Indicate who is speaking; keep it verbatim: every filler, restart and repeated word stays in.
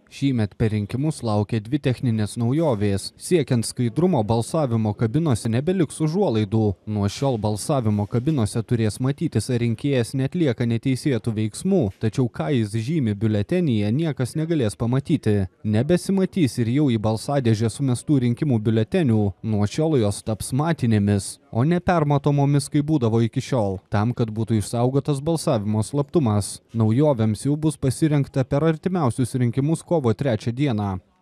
Speaker 1: Šįmet per rinkimus laukia dvi techninės naujovės. Siekiant skaidrumo, balsavimo kabinose nebeliks užuolaidų. Nuo šiol balsavimo kabinose turės matytis, ar rinkėjas neatlieka neteisėtų veiksmų, tačiau ką jis žymi biuletenyje, niekas negalės pamatyti. Nebesimatys ir jau į balsadėžę sumestų rinkimų biuletenių. Nuo šiol jos taps matinėmis, o ne permatomomis, kaip būdavo iki šiol, tam, kad būtų išsaugotas balsavimo slaptumas. Naujovėms jau bus pasirengta per artimiausius rinkimus kovo trečią dieną.